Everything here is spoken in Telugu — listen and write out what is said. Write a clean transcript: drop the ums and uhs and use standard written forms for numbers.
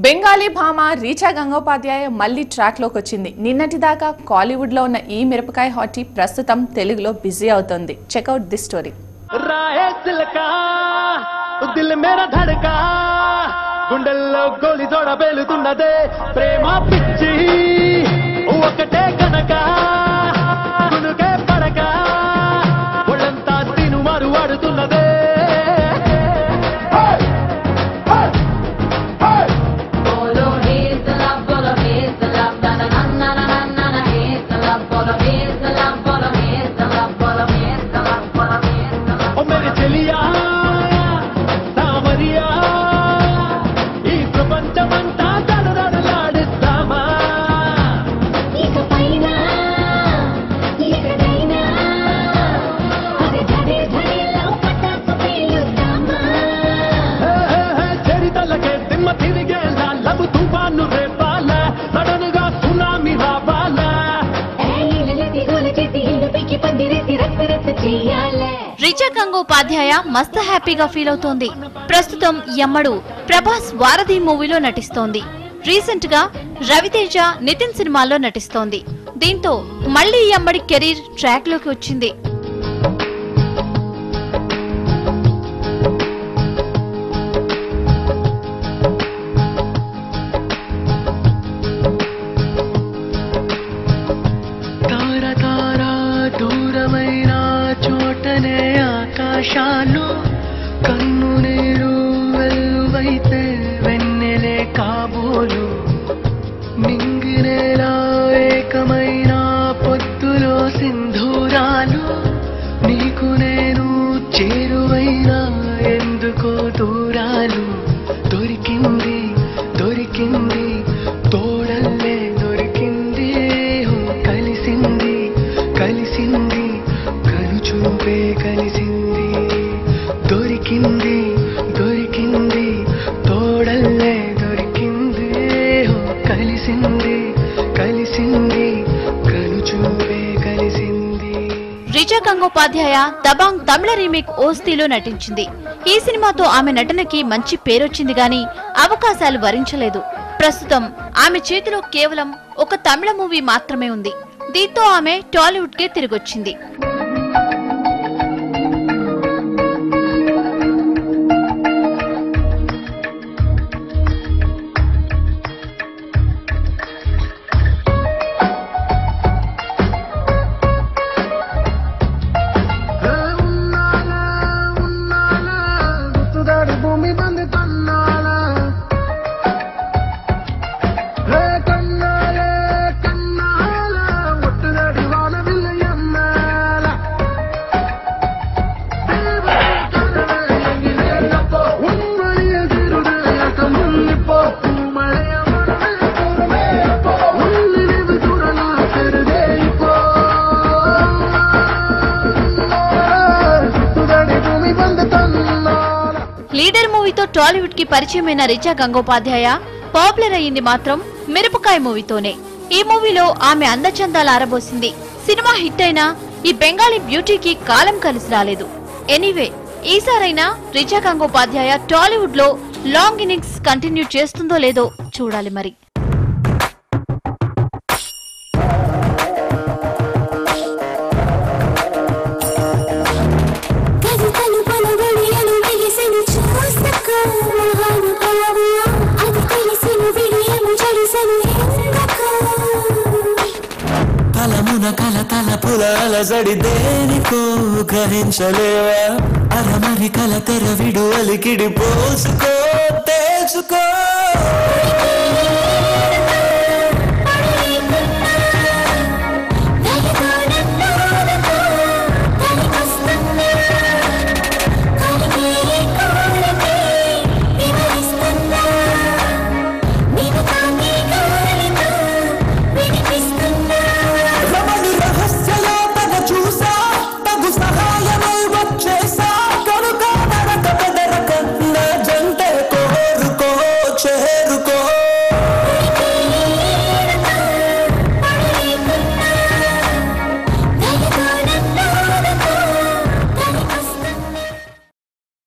బెంగాలీ భామ రీచా గంగోపాధ్యాయ మళ్ళీ ట్రాక్ లోకి వచ్చింది. నిన్నటిదాకా కాలీవుడ్ లో ఉన్న ఈ మిరపకాయ హాటీ ప్రస్తుతం తెలుగులో బిజీ అవుతోంది. Check out this story. గుండెల్లో గోలి తోడ పేలుతున్నదే ప్రేమ పిచ్చి ఒకటే కనక గునుకే పడక ఒళ్ళంతా తిను మారు వాడుతున్నదే. రిచా గంగోపాధ్యాయ మస్త్ హ్యాపీగా ఫీల్ అవుతోంది. ప్రస్తుతం యమ్మడు ప్రభాస్ వారధి మూవీలో నటిస్తోంది. రీసెంట్ గా రవితేజ నితిన్ సినిమాలో నటిస్తోంది. దీంతో మళ్లీ యమ్మడి కెరీర్ ట్రాక్ లోకి వచ్చింది. ఆకాశాలు కన్ను నీరు వెల్లువైతే వెన్నెలే కాబోలు మింగినేలా ఏకమైన పొద్దులో సింధూరాలు నీకు నేను చేరువైనా ఎందుకో దూరాలు దొరికింది దొరికింది తోడల్లే దొరికింది కలిసింది కలిసింది కనుచూపే కలిసింది దొరికింది దొరికింది తోడల్లే దొరికింది కలిసింది కలిసింది కనుచూపే కలిసింది. రిచా గంగోపాధ్యాయ దబాంగ్ తమిళ రీమేక్ ఓస్తిలో నటించింది. ఈ సినిమాతో ఆమె నటనకి మంచి పేరొచ్చింది గాని అవకాశాలు వరించలేదు. ప్రస్తుతం ఆమె చేతిలో కేవలం ఒక తమిళ మూవీ మాత్రమే ఉంది. దీంతో ఆమె టాలీవుడ్ కే తిరిగొచ్చింది. లీడర్ మూవీతో టాలీవుడ్ కి పరిచయమైన రిచా గంగోపాధ్యాయ పాపులర్ అయ్యింది మాత్రం మిరపకాయ మూవీతోనే. ఈ మూవీలో ఆమె అందచందాలు ఆరబోసింది. సినిమా హిట్ అయినా ఈ బెంగాలీ బ్యూటీకి కాలం కలిసి రాలేదు. ఎనీవే, ఈసారైనా రిచా గంగోపాధ్యాయ టాలీవుడ్ లో లాంగ్ ఇన్నింగ్స్ కంటిన్యూ చేస్తుందో లేదో చూడాలి మరి. కల పులాల జడి దేనికో గ్రహించలేవా అరమరి కల తెర విడు అలికిడి పోసుకో తెలుసుకో.